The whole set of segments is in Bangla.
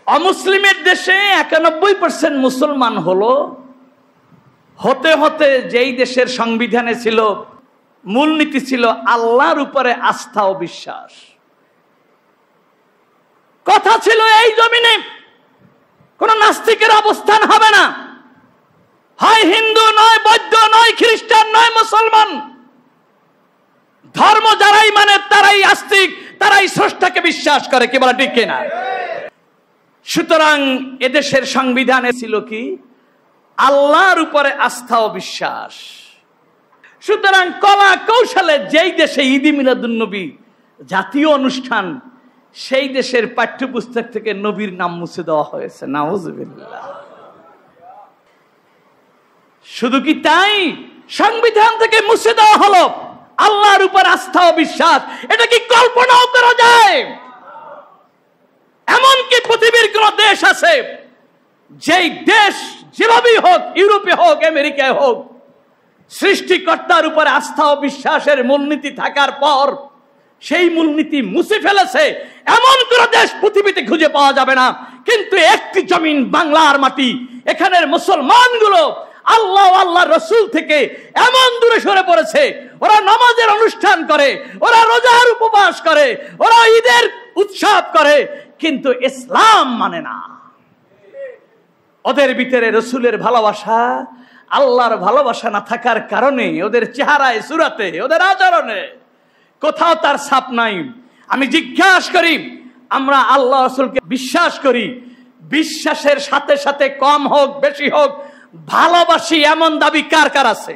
অমুসলিমের দেশে 91% মুসলমান হলো, হতে হতে যেই দেশের সংবিধানে ছিল, মূলনীতি ছিল আল্লাহর উপরে আস্থা ও বিশ্বাস। কথা ছিল এই জমিনে কোন নাস্তিকের অবস্থান হবে না, হয় হিন্দু নয়, বৌদ্ধ নয়, খ্রিস্টান নয়, মুসলমান। ধর্ম যারাই মানে তারাই আস্তিক, তারাই স্রষ্টাকে বিশ্বাস করে। কি বলা ঠিক কিনা? সুতরাং এদেশের সংবিধানে ছিল কি? আল্লাহর উপরে আস্থা ও বিশ্বাস। সুতরাং কলা কৌশলে যেই দেশে ঈদ মিলাদুন নবী জাতীয় অনুষ্ঠান, সেই দেশের পাঠ্যপুস্তক থেকে নবীর নাম মুছে দেওয়া হয়েছে। নাউজুবিল্লাহ। শুধু কি তাই? সংবিধান থেকে মুছে দেওয়া হলো আল্লাহর উপর আস্থা ও বিশ্বাস। এটা কি কল্পনাও করা যায়? এমনকি পৃথিবীর কোন দেশ আছে যেই দেশ যেভাবেই হোক, ইউরোপে হোক, আমেরিকায় হোক, সৃষ্টিকর্তার উপরে আস্থা ও বিশ্বাসের মূলনীতি থাকার পর সেই মূলনীতি মুছে ফেলেছে এমন কোন দেশ পৃথিবীতে খুঁজে পাওয়া যাবে না। কিন্তু একটি জমিন, বাংলার মাটি, এখানের মুসলমানগুলো আল্লাহ আল্লাহ রসুল থেকে এমন দূরে সরে পড়েছে, ওরা নামাজের অনুষ্ঠান করে, ওরা রোজার উপবাস করে, ওরা ঈদের উৎসব করে, কিন্তু ইসলাম মানে না। ওদের ভিতরে রসুলের ভালোবাসা, আল্লাহর ভালোবাসা না থাকার কারণে ওদের চেহারায়, সুরাতে, ওদের আচরণে কোথাও তার ছাপ নাই। আমি জিজ্ঞাসা করি, আমরা আল্লাহ রসুলকে বিশ্বাস করি, বিশ্বাসের সাথে সাথে কম হোক বেশি হোক ভালোবাসি এমন দাবি কার কার আছে?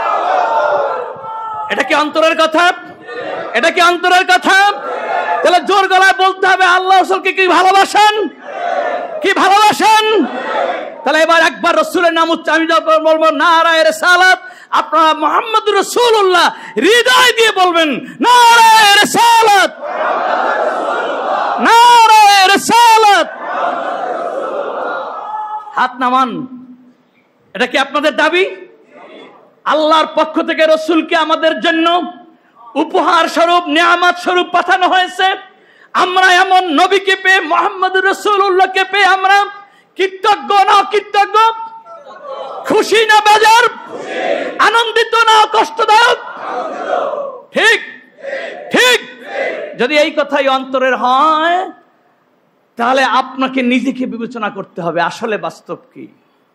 এটা কি অন্তরের কথা? এটা কি অন্তরের কথা? তাহলে জোর গলায় বলতে হবে, আল্লাহ রসুলকে কি ভালোবাসেন? কি ভালোবাসেন? তাহলে এবার একবার রসুলের নাম উচ্চারণ, আমি যখন বলবো নারায়ে রিসালাত, আপনারা মুহাম্মদুর রাসূলুল্লাহ হৃদয় দিয়ে বলবেন নারায়ে রিসালাত, নারায়ে রিসালাত। হাত নামান। এটা কি আপনাদের দাবি? আল্লাহর পক্ষ থেকে রসুলকে আমাদের জন্য উপহার স্বরূপ, নিয়ামত স্বরূপ পাঠানো হয়েছে। আমরা এমন নবীকে পেয়ে, মুহাম্মদুর রাসূলুল্লাহকে পেয়ে আমরা কৃতজ্ঞ না অকৃতজ্ঞ? খুশি না বেজার? আনন্দিত না কষ্টদায়ক? ঠিক ঠিক। যদি এই কথাই অন্তরের হয়, তাহলে আপনাকে নিজেকে বিবেচনা করতে হবে, আসলে বাস্তব কি।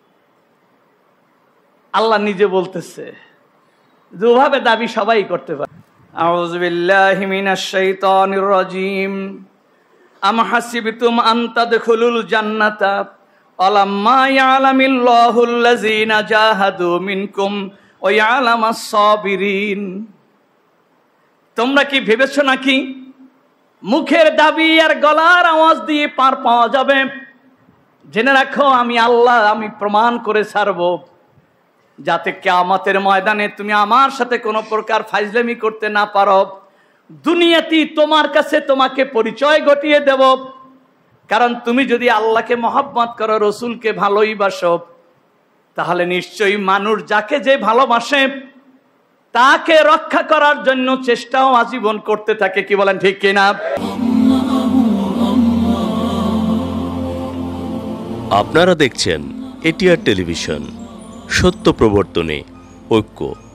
আল্লাহ নিজে বলতেছে, যেভাবে দাবি সবাই করতে পারে। আউযু বিল্লাহি মিনাশ শাইতানির রাজীম। আম হাসিবতুম আন তাদখুলুল জান্নাতা ওয়ালাম্মা ইয়ালামিল্লাহুল লাযিনা জাহাদু মিনকুম ওয়া ইয়ালামাস সাবিরিন। তোমরা কি ভেবেছো নাকি মুখের দাবি আর গলার আওয়াজ দিয়ে পার পাওয়া যাবে? জেনে রাখো, আমি আল্লাহ, আমি প্রমাণ করে ছাড়বো যাতে কিয়ামতের ময়দানে তুমি আমার সাথে কোনো প্রকার ফাজলামি করতে না পারো। দুনিয়াতেই তোমার কাছে তোমাকে পরিচয় ঘটিয়ে দেব। কারণ তুমি যদি আল্লাহকে মহব্বত করো, রসুলকে ভালোইবাসো, তাহলে নিশ্চয়ই মানুষ যাকে যে ভালোবাসে তাকে রক্ষা করার জন্য চেষ্টাও আজীবন করতে থাকে। কি বলেন ঠিক কিনা? আপনারা দেখছেন এটিআর টেলিভিশন, সত্য প্রবর্তনে ঐক্য।